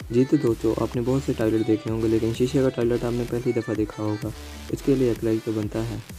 जी तो दोस्तों, आपने बहुत से टॉयलेट देखे होंगे, लेकिन शीशे का टॉयलेट आपने पहली दफ़ा देखा होगा। इसके लिए एक लाइक तो बनता है।